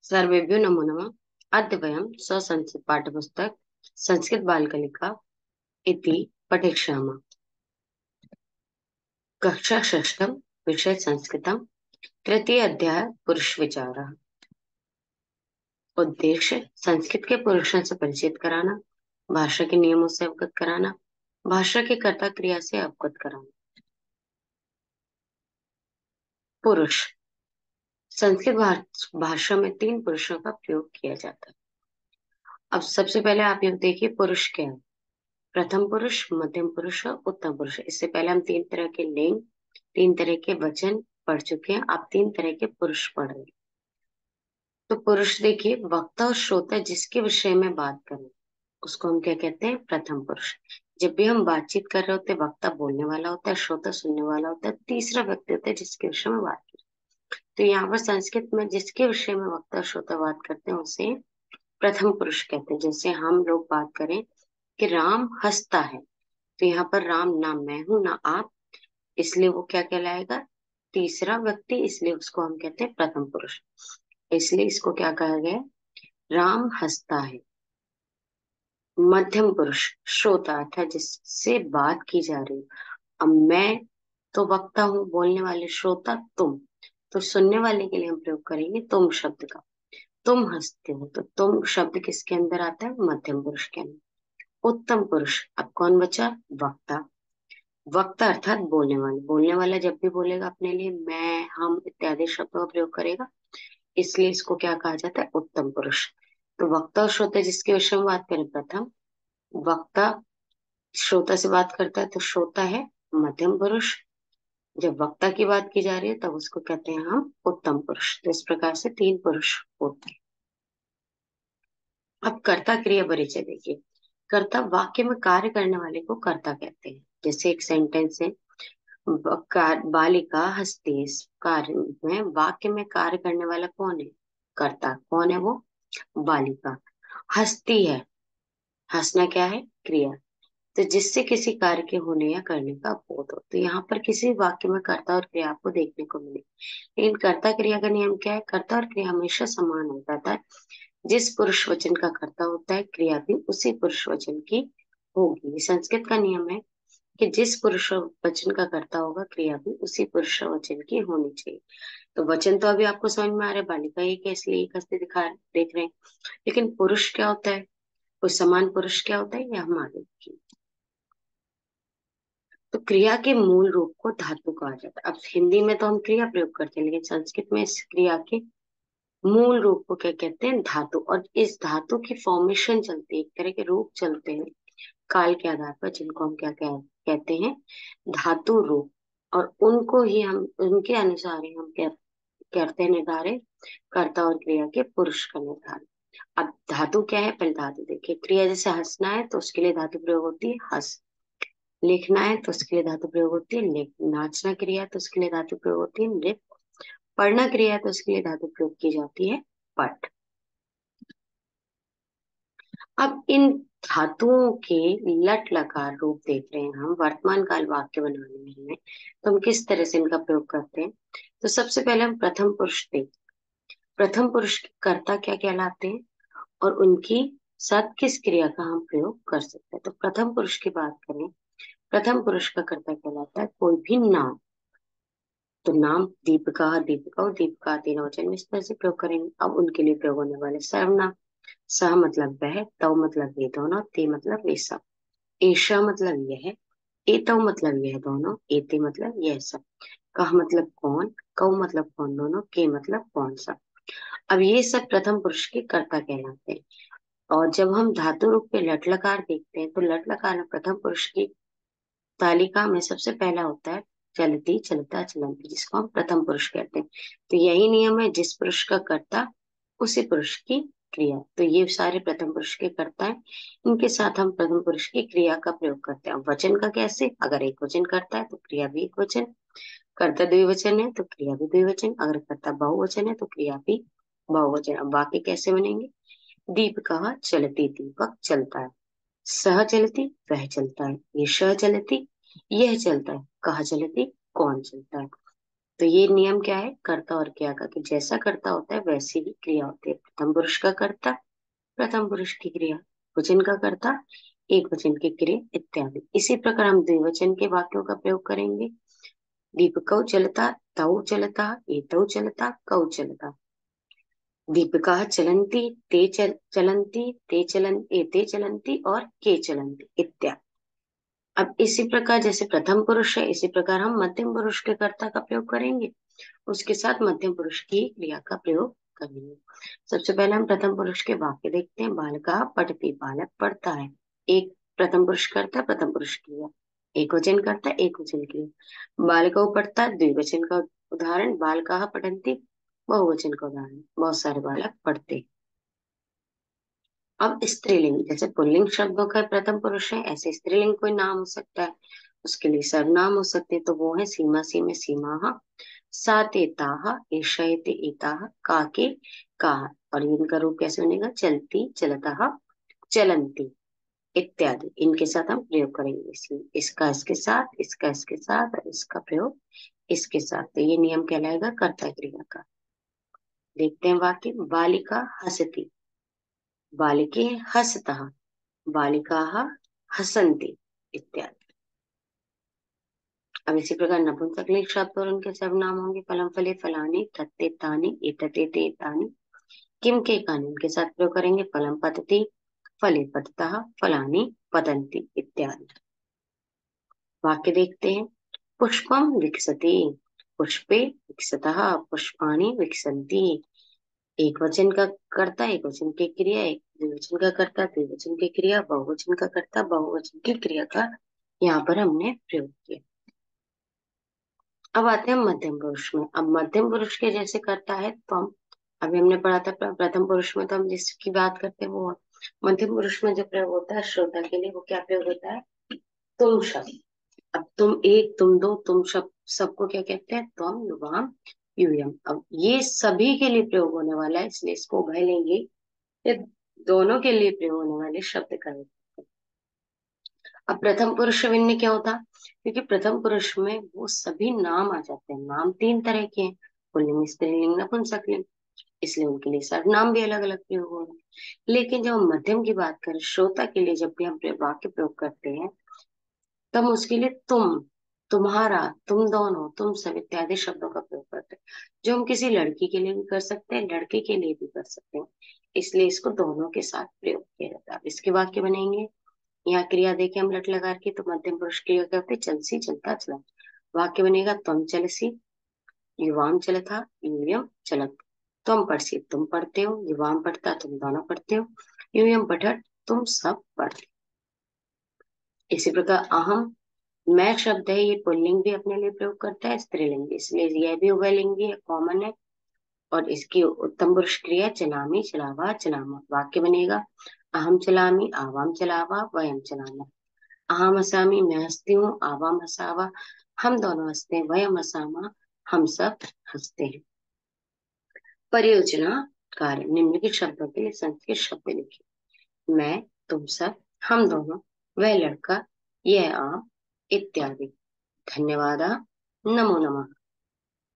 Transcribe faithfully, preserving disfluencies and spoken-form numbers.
सर्वेभ्यो नमो नमः। अद्य वयं स्वसंस्कृत पाठ्यपुस्तक संस्कृत बालकलिका इति पठिष्यामः। कक्षा षष्ठम, विषय संस्कृतम, तृतीय अध्याय पुरुष विचारः। उद्देश्य संस्कृत के पुरुषों से परिचित कराना, भाषा के नियमों से अवगत कराना, भाषा की कर्ता क्रिया से अवगत कराना। पुरुष संस्कृत भा- भाषा में तीन पुरुषों का प्रयोग किया जाता है। अब सबसे पहले आप ये देखिए पुरुष क्या है। प्रथम पुरुष, मध्यम पुरुष और उत्तम पुरुष। इससे पहले हम तीन तरह के लिंग, तीन तरह के वचन पढ़ चुके हैं। आप तीन तरह के पुरुष पढ़ रहे हैं। तो पुरुष देखिए, वक्ता और श्रोता जिसके विषय में बात करें उसको हम क्या कहते हैं? प्रथम पुरुष। जब भी हम बातचीत कर रहे होते हैं, वक्ता बोलने वाला होता है, श्रोता सुनने वाला होता है, तीसरा व्यक्ति होता है जिसके विषय में बात करें। तो यहाँ पर संस्कृत में जिसके विषय में वक्ता और श्रोता बात करते हैं उसे प्रथम पुरुष कहते हैं। जैसे हम लोग बात करें कि राम हंसता है, तो यहाँ पर राम ना मैं हूं ना आप, इसलिए वो क्या कहलाएगा? तीसरा व्यक्ति, इसलिए उसको हम कहते हैं प्रथम पुरुष। इसलिए इसको क्या कहा गया? राम हंसता है। मध्यम पुरुष श्रोता अर्थात जिससे बात की जा रही है। अब मैं तो वक्ता हूँ, बोलने वाले, श्रोता तुम, तो सुनने वाले के लिए हम प्रयोग करेंगे तुम शब्द का। तुम हंसते हो, तो तुम शब्द किसके अंदर आता है? मध्यम पुरुष के अंदर। उत्तम पुरुष, अब कौन बचा? वक्ता। वक्ता अर्थात बोलने वाला। बोलने वाला जब भी बोलेगा अपने लिए मैं, हम इत्यादि शब्दों का प्रयोग करेगा, इसलिए इसको क्या कहा जाता है? उत्तम पुरुष। तो वक्ता और श्रोता जिसके विषय में बात करें, प्रथम वक्ता श्रोता से बात करता है तो श्रोता है मध्यम पुरुष। जब वक्ता की बात की जा रही है तब उसको कहते हैं हम उत्तम पुरुष। तो इस प्रकार से तीन पुरुष होते हैं। अब कर्ता क्रिया परिचय देखिए। कर्ता वाक्य में कार्य करने वाले को कर्ता कहते हैं। जैसे एक सेंटेंस है, ब- कार- बालिका हंसती है। इस कार्य में, वाक्य में कार्य करने वाला कौन है? कर्ता। कौन है वो? बालिका। हंसती है, हंसना क्या है? क्रिया। तो जिससे किसी कार्य के होने या करने का बोध हो। तो यहाँ पर किसी वाक्य में कर्ता और क्रिया आपको देखने को मिले। लेकिन कर्ता क्रिया का नियम क्या है? कर्ता और क्रिया हमेशा समान हो जाता है। जिस पुरुष वचन का कर्ता होता है, क्रिया भी उसी पुरुष वचन की होगी। ये संस्कृत का नियम है कि जिस पुरुष वचन का कर्ता होगा, क्रिया भी उसी पुरुष वचन की होनी चाहिए। तो वचन तो अभी आपको समझ में आ रहा है, बालिका एक है इसलिए एक हस्ती दिखा देख रहे हैं। लेकिन पुरुष क्या होता है? कोई समान पुरुष क्या होता है, ये हम आगे देखेंगे। तो क्रिया के मूल रूप को धातु कहा जाता है। अब हिंदी में तो हम क्रिया प्रयोग करते हैं, लेकिन संस्कृत में इस क्रिया के मूल रूप को क्या कहते हैं? धातु। और इस धातु की फॉर्मेशन चलती है, एक तरह के रूप चलते हैं काल के आधार पर, जिनको हम क्या कह, कहते हैं? धातु रूप। और उनको ही हम, उनके अनुसार ही हम क्या करते हैं? निर्धारित कर्ता और क्रिया के पुरुष का निर्धारण। अब धातु क्या है? पहले धातु देखिए। क्रिया जैसे हंसना है तो उसके लिए धातु प्रयोग होती है हंस। लिखना है तो उसके लिए धातु प्रयोग होती है लिख। नाचना क्रिया है तो उसके लिए धातु प्रयोग होती है नृत्य। पढ़ना क्रिया है तो उसके लिए धातु प्रयोग की जाती है पठ। अब इन धातुओं के लट लकार रूप देख रहे हैं हम वर्तमान काल वाक्य बनाने में हमें, तो हम किस तरह से इनका प्रयोग करते हैं। तो सबसे पहले हम प्रथम पुरुष देख। प्रथम पुरुष के कर्ता क्या कहलाते हैं और उनकी साथ किस क्रिया का हम प्रयोग कर सकते हैं। तो प्रथम पुरुष की बात करें, प्रथम पुरुष का कर्ता कहलाता है कोई भी नाम। तो नाम दीपिका, दीपिका और दीपिका तीनों वचन में इस तरह से प्रयोग करेंगे। अब उनके लिए प्रयोग होने वाले सर्वनाम। स मतलब वह, तव मतलब ये दोनों, ते मतलब वे सब, ऐशा मतलब यह, एतव मतलब यह दोनों, एते मतलब यह सब, कह मतलब कौन, कौ मतलब कौन दोनों, के मतलब कौन सा। अब ये सब प्रथम पुरुष के कर्ता कहलाते हैं। और जब हम धातु रूप पे लट लकार देखते हैं तो लट लकार में प्रथम पुरुष की तालिका में सबसे पहला होता है चलती, चलता, चलंती, जिसको हम प्रथम पुरुष कहते हैं। तो यही नियम है, जिस पुरुष का कर्ता उसी पुरुष की क्रिया। तो ये सारे प्रथम पुरुष के कर्ता हैं। इनके साथ हम प्रथम पुरुष की क्रिया का प्रयोग करते हैं। वचन का कैसे? अगर एक वचन करता है तो क्रिया भी एक वचन, कर्ता द्विवचन है तो क्रिया भी द्विवचन, अगर कर्ता बहुवचन है तो क्रिया भी बहुवचन। अब वाक्य कैसे बनेंगे? दीपिका चलती, दीपक चलता है। सह चलती, वह चलता है। ये श चलती, यह चलता है। कहा चलती, कौन चलता है। तो ये नियम क्या है, कर्ता और क्रिया का, कि जैसा कर्ता होता है वैसी ही क्रिया होती है। प्रथम पुरुष का कर्ता, प्रथम पुरुष की क्रिया, वचन का कर्ता, एक वचन की क्रिया इत्यादि। इसी प्रकार हम द्विवचन के वाक्यों का प्रयोग करेंगे। दीपकौ चलता, तौ चलता, एतौ चलता, कौ चलता। दीपिका चलंती, ते चल, चलंती, ते चलन, एते चलंती और के चलंती इत्यादि। अब इसी प्रकार जैसे प्रथम पुरुष है, इसी प्रकार हम मध्यम पुरुष के कर्ता का प्रयोग करेंगे, उसके साथ मध्यम पुरुष की क्रिया का प्रयोग करेंगे। सबसे पहले हम प्रथम पुरुष के वाक्य देखते हैं। बालिका पठती, बालक पढ़ता है। एक प्रथम पुरुष करता, प्रथम पुरुष क्रिया, एक वचन करता, एक वचन क्रिया। बालिका पढ़ता, द्विवचन का उदाहरण, बालका पठंती, बहुवचन का उदाहरण, बहुत सारे बालक पढ़ते। अब स्त्रीलिंग, जैसे पुल्लिंग शब्दों का प्रथम पुरुष है, ऐसे स्त्रीलिंग कोई नाम हो सकता है, उसके लिए सर्वनाम हो सकते हैं। तो वो है सीमा सी में सीमा, सातेताह, ईशयते इताह, काके काह। और इनका रूप कैसे बनेगा, चलती, चलता, चलंती इत्यादि। इनके साथ हम प्रयोग करेंगे, इसी इसका इसके साथ, इसका इसके साथ और इसका प्रयोग इसके साथ। तो ये नियम कहलाएगा कर्ता क्रिया का। देखते हैं वाक्य। बालिका हसती, बालिके हसतः, बालिकाः हसन्ति इत्यादि। अब इसी प्रकार नपुंसकलिंग शब्द और उनके सर्वनाम होंगे। फलम फले फलानि, तत्ते तानि, एतते ते तानि, किम के कानि। इनके साथ प्रयोग करेंगे। फलम पतति, फले पततः, फलानि पतन्ति इत्यादि। वाक्य देखते हैं। पुष्पम विकसति, पुष्पे विकसतः, पुष्पाणि विकसन्ति। एक वचन का कर्ता, एक वचन की क्रिया, एक द्विवचन का कर्ता, द्विवचन की क्रिया, बहुवचन का कर्ता, बहुवचन की क्रिया का यहाँ पर हमने प्रयोग किया। अब आते हैं मध्यम पुरुष में। अब मध्यम पुरुष के जैसे करता है तो हम, अभी हमने पढ़ा था प्र- प्रथम पुरुष में तो हम जिसकी बात करते हैं वो, मध्यम पुरुष में जो प्रयोग होता है श्रोता के लिए, वो क्या प्रयोग होता है, तुम शब्द। अब तुम एक, तुम दो, तुम शब्द, सबको क्या कहते हैं, त्वम, युवाम, यूयम। अब ये सभी के लिए प्रयोग होने वाला है, इसलिए इसको उभय लेंगे। ये दोनों के लिए प्रयोग होने वाले शब्द का है। अब प्रथम पुरुष विन्य क्या होता, क्योंकि प्रथम पुरुष में वो सभी नाम आ जाते हैं। नाम तीन तरह के हैं, पुल्लिंग, स्त्रीलिंग, नपुंसकलिंग, इसलिए उनके लिए सर्वनाम भी अलग अलग प्रयोग हो रहे हैं। लेकिन जब हम मध्यम की बात करें, श्रोता के लिए जब भी हम प्रयोग- वाक्य प्रयोग करते हैं, तब हम उसके लिए तुम, तुम्हारा, तुम दोनों, तुम सब इत्यादि शब्दों का प्रयोग करते हैं, जो हम किसी लड़की के लिए भी कर सकते हैं, लड़के के लिए भी कर सकते हैं। इसलिए इसको दोनों के साथ प्रयोग किया जाता है। अब इसके वाक्य बनेंगे। यहाँ क्रिया देखे हम लट लगा के, तो मध्यम पुरुष क्रिया करते चलसी, चलता, चला। वाक्य बनेगा त्वम चलसी, युवाम चलता, यूयम चलत। त्वम पढ़सी, तुम पढ़ते हो, युवाम पढ़ता, तुम दोनों पढ़ते हो, यूयम पठत, तुम सब पढ़ते हो। इसी प्रकार अहम, मैं शब्द है, ये पुल्लिंग भी अपने लिए प्रयोग करता है, स्त्रीलिंग भी, इसलिए यह भी उभयलिंगी है, कॉमन है। और इसकी उत्तम पुरुष क्रिया चलामी, चलावा, चलामा। वाक्य बनेगा अहम चलामी, आवाम चलावा, वयम चलामा। अहम हसामी, मैं हंसती हूँ, आवाम हसावा, हम दोनों हंसते हैं, वयम हसामा, हम सब हंसते हैं। परियोजना कार्य, निम्नलिखित शब्दों के लिए संस्कृत शब्द लिखिए। मैं, तुम सब, हम दोनों, वह लड़का, यह आम इत्यादि। धन्यवाद। नमो नमः।